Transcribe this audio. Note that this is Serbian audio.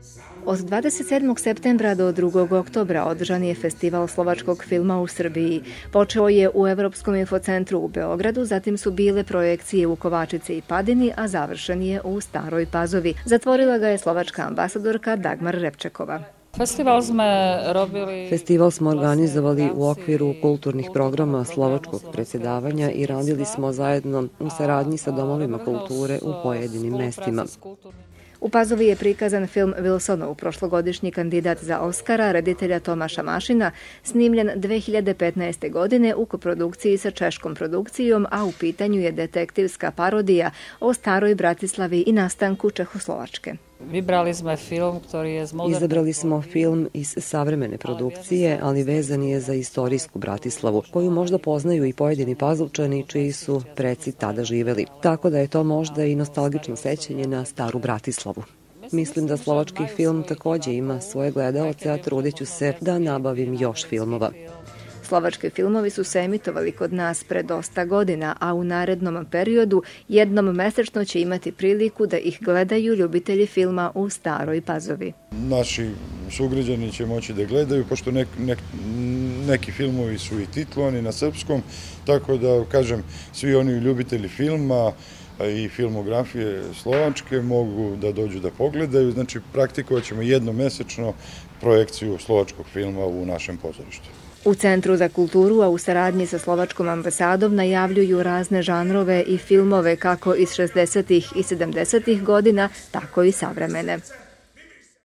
Od 27. septembra do 2. oktobra održan je festival slovačkog filma u Srbiji. Počeo je u Evropskom infocentru u Beogradu, zatim su bile projekcije u Kovačici i Padini, a završen je u Staroj Pazovi. Zatvorila ga je slovačka ambasadorka Dagmar Repčekova. Festival smo organizovali u okviru kulturnih programa slovačkog predsjedavanja i radili smo zajedno u saradnji sa domovima kulture u pojedinim mestima. U Pazovi je prikazan film Wilsonov, prošlogodišnji kandidat za Oskara, reditelja Tomaša Mašina, snimljen 2015. godine u koprodukciji sa češkom produkcijom, a u pitanju je detektivska parodija o staroj Bratislavi i nastanku Čehoslovačke. Izabrali smo film iz savremene produkcije, ali vezan je za istorijsku Bratislavu, koju možda poznaju i pojedini Pazovčani čiji su preci tada živeli. Tako da je to možda i nostalgično sećanje na staru Bratislavu. Mislim da slovački film takođe ima svoje gledaoce, a trudit ću se da nabavim još filmova. Slovački filmovi su se emitovali kod nas pre dosta godina, a u narednom periodu jednom mesečno će imati priliku da ih gledaju ljubitelji filma u Staroj Pazovi. Naši sugrađani će moći da gledaju, pošto neki filmovi su i titlovani na srpskom, tako da, kažem, svi oni ljubitelji filma i filmografije slovačke mogu da dođu da pogledaju. Znači, praktikovat ćemo jednomesečno projekciju slovačkog filma u našem pozorištu. U Centru za kulturu, a u saradnji sa slovačkom ambasadom, najavljuju razne žanrove i filmove kako iz 60. i 70. godina, tako i savremene.